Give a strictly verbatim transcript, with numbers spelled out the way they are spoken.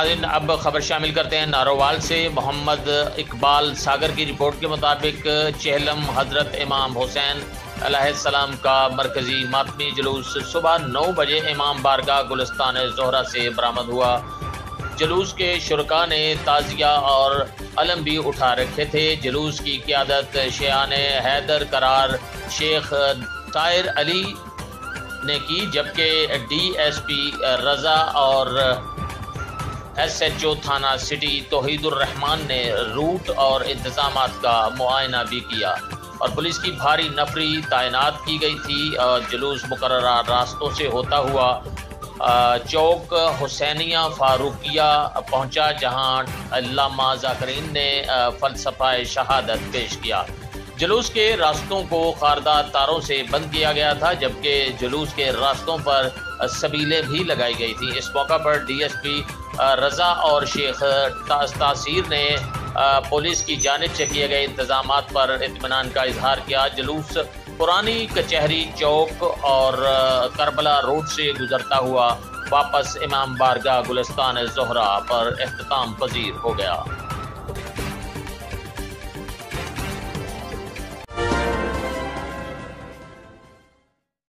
ناظرین اب خبر شامل کرتے ہیں نارووال سے۔ محمد اقبال ساگر کی رپورٹ کے مطابق چہلم حضرت امام حسین علیہ السلام کا مرکزی ماتمی جلوس صبح نو بجے امام بارگاہ گلستان زہرہ سے برآمد ہوا۔ جلوس کے شرکاء نے تعزیہ اور علم بھی اٹھا رکھے تھے۔ جلوس کی قیادت شیعان حیدر قرار شیخ طاہر علی نے کی، جبکہ ڈی ایس پی رضا اور ایس ایچ او تھانہ سٹی توحید الرحمان نے روٹ اور انتظامات کا معائنہ بھی کیا اور پولیس کی بھاری نفری تعینات کی گئی تھی۔ جلوس مقررہ راستوں سے ہوتا ہوا چوک حسینیہ فاروقیہ پہنچا، جہاں علامہ ذاکرین نے فلسفہ شہادت پیش کیا۔ جلوس کے راستوں کو خاردار تاروں سے بند کیا گیا تھا، جبکہ جلوس کے راستوں پر سبیلیں بھی لگائی گئی تھیں۔ اس موقع پر ڈی ایس پی رضا اور شیخ تاثیر نے پولیس کی جانب سے کیے گئے انتظامات پر اطمینان کا اظہار کیا۔ جلوس پرانی کچہری چوک اور کربلا روڈ سے گزرتا ہوا واپس امام بارگاہ گلستان زہرہ پر اختتام پذیر ہو گیا۔